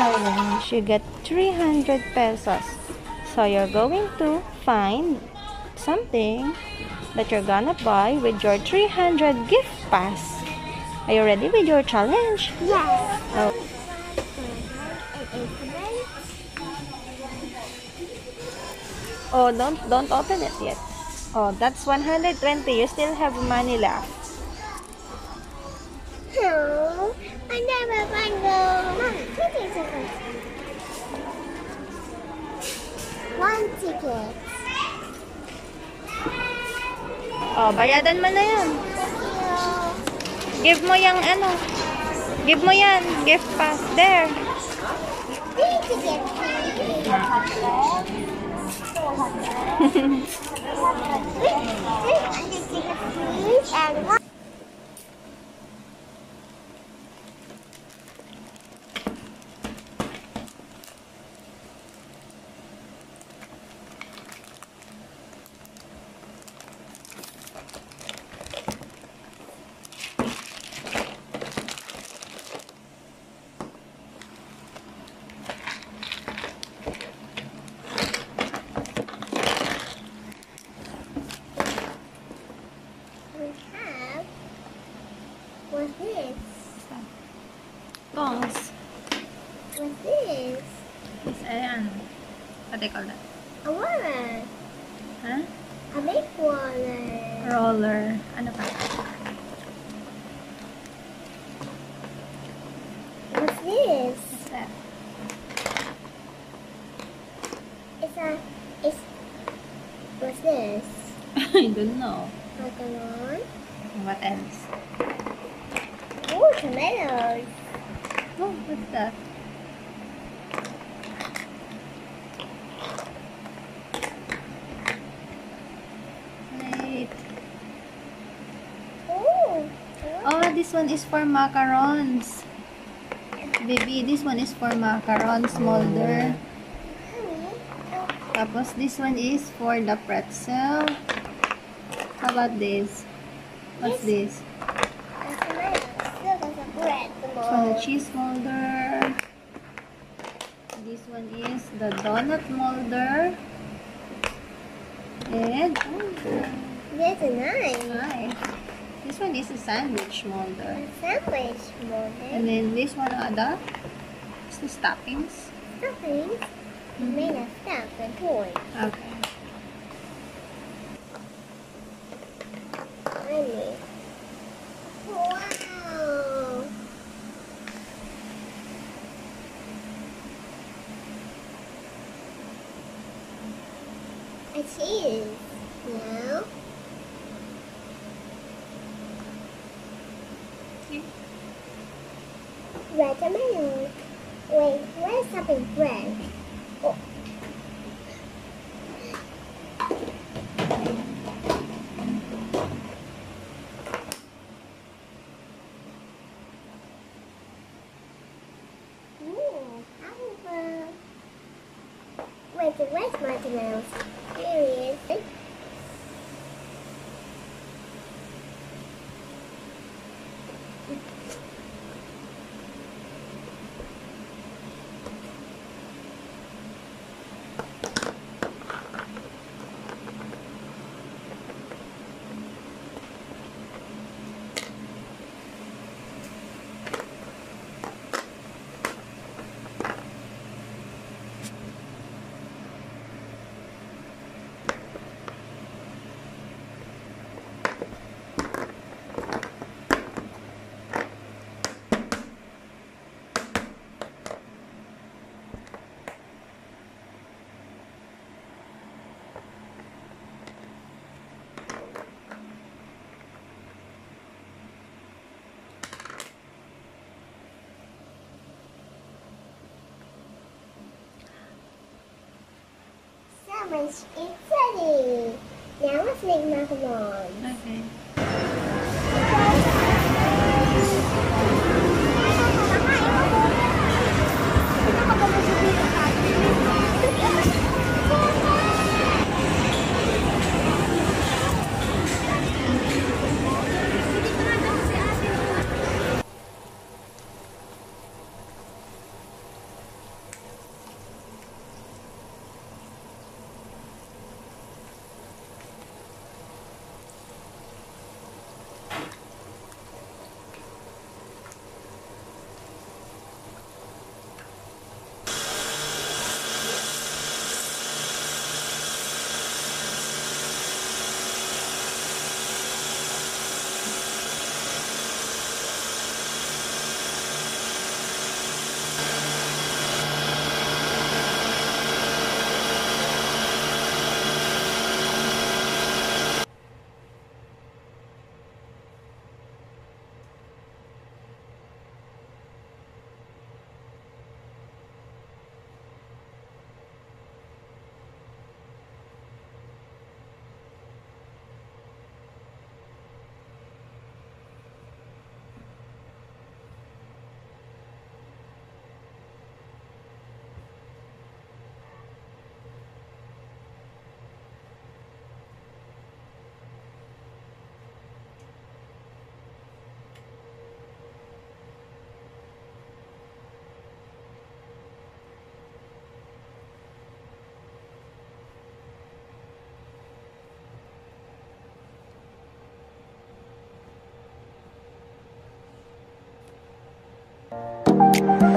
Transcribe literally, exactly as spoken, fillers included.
challenge, you get three hundred pesos. So you're going to find something that you're gonna buy with your three hundred gift pass. Are you ready with your challenge? Yes. Oh. Oh, don't don't open it yet. Oh, that's one hundred twenty. You still have money left. No, I never find the Mom, twenty seconds. One ticket. Oh, bayadan mo na yan. Give mo yung ano. Give mo yan. Gift pass. There. Three tickets, please. Three tickets, please. And one. What's this? Tongs. What's this? Is ayan. What do you call that? A wallet. Huh? A big wallet. Roller. Ano pa? What's this? What's that? It's a. It's. What's this? I don't know. Macaron. What else? Oh, tomatoes. Oh, what's that? Wait. Oh. Oh, this one is for macarons. Baby, this one is for macarons molder. Tapos, this one is for the pretzel. How about this? What's this? A tomato. Look, it's a bread. For the cheese molder. This one is the donut molder. And, There's a knife. nice. This one is a sandwich molder. A sandwich molder. And then this one are the, it's the stuffings. Stuffing. Made of stuff and toys. Okay. Really? Wow. A cheese. No. Red tomato. Wait, where's something bread? Oh. Ooh, apple. Wait, where's my tomatoes? Here he is. Sandwich is ready. Now let's make macarons. Okay. Bye.